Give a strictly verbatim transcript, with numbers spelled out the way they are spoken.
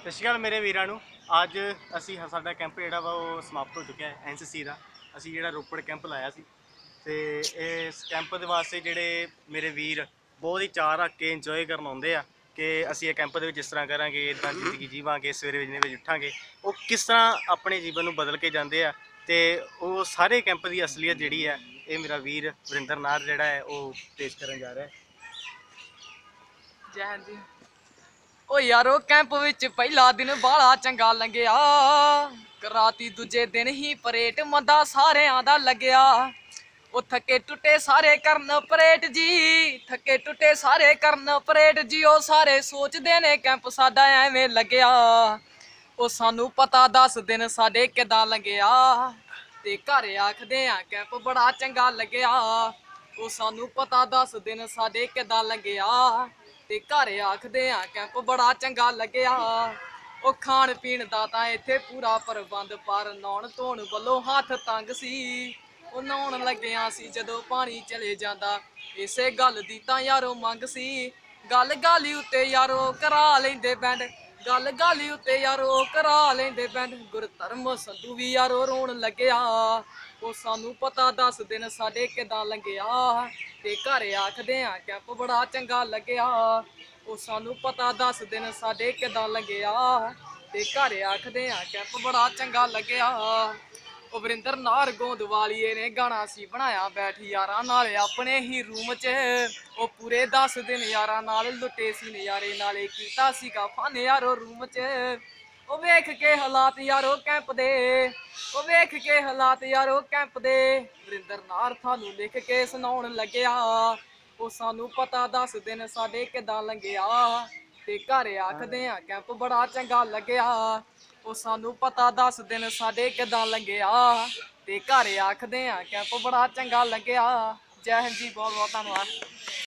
ਸਤਿ ਸ਼੍ਰੀ ਅਕਾਲ ਮੇਰੇ ਵੀਰਾਂ ਨੂੰ। ਅੱਜ ਅਸੀਂ ਸਾਡਾ ਕੈਂਪ ਜਿਹੜਾ ਵਾ ਉਹ ਸਮਾਪਤ ਹੋ ਚੁੱਕਿਆ ਹੈ। ਐਨ ਸੀ ਸੀ ਦਾ ਅਸੀਂ ਜਿਹੜਾ ਰੋਪੜ ਕੈਂਪ ਲਾਇਆ ਸੀ ਤੇ ਇਸ ਕੈਂਪ ਦੇ ਵਾਸਤੇ ਜਿਹੜੇ ਮੇਰੇ ਵੀਰ ਬਹੁਤ ਹੀ ਚਾਅ ਰੱਖ ਕੇ ਇੰਜੋਏ ਕਰਨ ਆਉਂਦੇ ਆ ਕਿ ਅਸੀਂ ਇਹ ਕੈਂਪ ਦੇ ਵਿੱਚ ਜਿਸ ਤਰ੍ਹਾਂ ਕਰਾਂਗੇ, ਇੱਦਾਂ ਜ਼ਿੰਦਗੀ ਜੀਵਾਂਗੇ, ਸਵੇਰੇ ਵਜੇ ਵਿੱਚ ਉੱਠਾਂਗੇ, ਉਹ ਕਿਸ ਤਰ੍ਹਾਂ ਆਪਣੇ ਜੀਵਨ ਨੂੰ ਬਦਲ ਕੇ ਜਾਂਦੇ ਆ। ਤੇ ਉਹ ਸਾਰੇ ਕੈਂਪ ਦੀ ਅਸਲੀਅਤ ਜਿਹੜੀ ਹੈ ਇਹ ਮੇਰਾ ਵੀਰ ਵਰਿੰਦਰ ਨਾਹਰ ਜਿਹੜਾ ਹੈ ਉਹ ਪੇਸ਼ ਕਰਨ ਜਾ ਰਿਹਾ ਹੈ। ਜੈ ਜੀ। ਓ ਯਾਰੋ ਕੈਂਪ ਵਿੱਚ ਪਹਿਲਾ ਦਿਨ ਬਾਲਾ ਚੰਗਾ ਲੰਘਿਆ, ਰਾਤੀ ਦੂਜੇ ਦਿਨ ਹੀ ਪਰੇਡ ਮੰਦਾ ਸਾਰਿਆਂ ਦਾ ਲੱਗਿਆ। ਉਹ ਥੱਕੇ ਟੁੱਟੇ ਸਾਰੇ ਕਰਨ ਪਰੇਡ ਜੀ, ਥੱਕੇ ਟੁੱਟੇ ਸਾਰੇ ਕਰਨ ਪਰੇਡ ਜੀ। ਉਹ ਸਾਰੇ ਸੋਚਦੇ ਨੇ ਕੈਂਪ ਸਾਡਾ ਐਵੇਂ ਲੱਗਿਆ। ਉਹ ਸਾਨੂੰ ਪਤਾ ਦਸ ਦਿਨ ਸਾਡੇ ਕਿਦਾਂ ਲੰਘਿਆ, ਤੇ ਘਰ ਆਖਦੇ ਆ ਕੈਂਪ ਬੜਾ ਚੰਗਾ ਲੱਗਿਆ। ਉਹ ਸਾਨੂੰ ਪਤਾ ਦਸ ਦਿਨ ਸਾਡੇ ਕਿਦਾਂ ਲੰਘਿਆ, ਤੇ ਘਰ ਆਖਦੇ ਆ ਕੈਂਪ ਬੜਾ ਚੰਗਾ ਲੱਗਿਆ। ਉਹ ਖਾਣ ਪੀਣ ਦਾ ਤਾਂ ਇੱਥੇ ਪੂਰਾ ਪ੍ਰਬੰਧ, ਪਰ ਨਹਾਉਣ ਧੋਣ ਵੱਲੋਂ ਹੱਥ ਤੰਗ ਸੀ। ਉਹ ਨਹਾਉਣ ਲੱਗਿਆ ਸੀ ਜਦੋਂ ਪਾਣੀ ਚਲੇ ਜਾਂਦਾ, ਇਸੇ ਗੱਲ ਦੀ ਤਾਂ ਯਾਰੋ ਮੰਗ ਸੀ। ਗੱਲ ਗਾਲੀ ਉੱਤੇ ਯਾਰੋ ਕਰਾ ਲੈਂਦੇ ਬੈਂਡ, ਗੱਲ ਗਾਲੀ ਉੱਤੇ ਯਾਰੋ ਕਰਾ ਲੈਂਦੇ ਬੈਂਡ। ਗੁਰਧਰਮ ਸੰਧੂ ਵੀ ਯਾਰੋ ਰੋਣ ਲੱਗਿਆ। ਉਹ ਸਾਨੂੰ ਪਤਾ ਦਸ ਦਿਨ ਸਾਡੇ ਕਿਦਾਂ ਲੰਘਿਆ, ਤੇ ਘਰ ਆਖਦੇ ਆ ਕੈਂਪ ਬੜਾ ਚੰਗਾ ਲੱਗਿਆ। ਉਹ ਸਾਨੂੰ ਪਤਾ ਦਸ ਦਿਨ ਸਾਡੇ ਕਿਦਾਂ ਲੰਘਿਆ, ਤੇ ਘਰ ਆਖਦੇ ਆ ਕੈਂਪ ਬੜਾ ਚੰਗਾ ਲੱਗਿਆ। ਉਹ ਵਰਿੰਦਰ ਨਾਹਰ ਗੋਂਦਵਾਲੀਏ ਨੇ ਗਾਣਾ ਸੀ ਬਣਾਇਆ ਬੈਠ ਯਾਰਾਂ ਨਾਲ ਆਪਣੇ ਹੀ ਰੂਮ 'ਚ। ਉਹ ਪੂਰੇ ਦਸ ਦਿਨ ਯਾਰਾਂ ਨਾਲ ਲੁੱਟੇ ਸੀ ਨਜ਼ਾਰੇ, ਨਾਲੇ ਕੀਤਾ ਸੀਗਾ ਫਨ ਯਾਰੋ ਰੂਮ 'ਚ। ਉਹ ਵੇਖ ਕੇ ਹਾਲਾਤ ਯਾਰੋ ਕੈਂਪ ਦੇ, ਉਹ ਵੇਖ ਕੇ ਹਾਲਾਤ ਯਾਰੋ ਕੈਂਪ ਦੇ, ਵਰਿੰਦਰ ਨਾਹਰ ਤੁਹਾਨੂੰ ਲਿਖ ਕੇ ਸੁਣਾਉਣ ਲੱਗਿਆ। ਉਹ ਸਾਨੂੰ ਪਤਾ ਦਸ ਦਿਨ ਸਾਡੇ ਕਿਦਾਂ ਲੰਘਿਆ, ਤੇ ਘਰ ਆਖਦੇ ਆ ਕੈਂਪ ਬੜਾ ਚੰਗਾ ਲੱਗਿਆ। ਉਹ ਸਾਨੂੰ ਪਤਾ ਦਸ ਦਿਨ ਸਾਡੇ ਕਿਦਾਂ ਲੰਘਿਆ, ਤੇ ਘਰ ਆਖਦੇ ਆ ਕੈਂਪ ਬੜਾ ਚੰਗਾ ਲੱਗਿਆ। ਜੈ ਹਿੰਦ ਜੀ, ਬਹੁਤ ਬਹੁਤ ਧੰਨਵਾਦ।